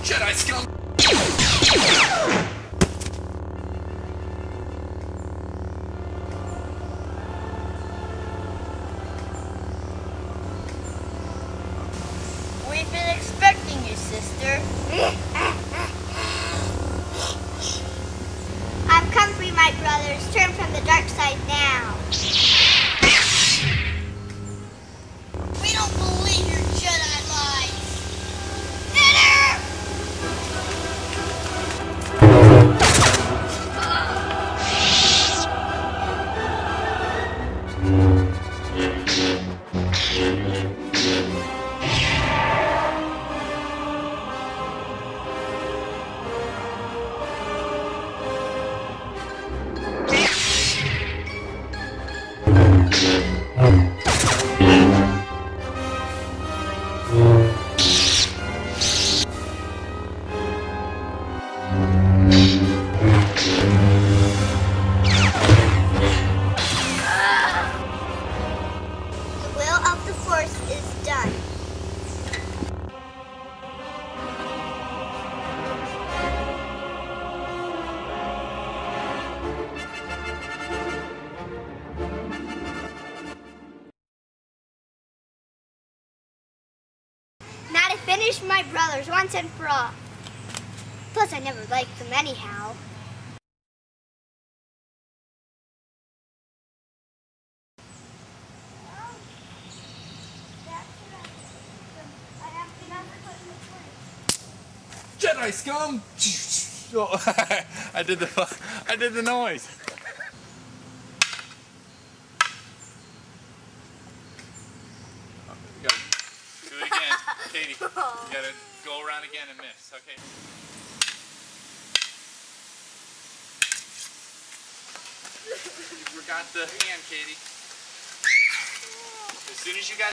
Jedi scum! We've been expecting you, sister. I've come for you, my brothers. Turn from the dark side now. We don't believe your Jedi lies. The will of the Force is done. Now to finish my brothers once and for all. Plus, I never liked them anyhow. Jedi scum! Oh, I did the noise. You gotta do it again, Katie. You gotta go around again and miss, okay? You forgot the hand, Katie. As soon as you got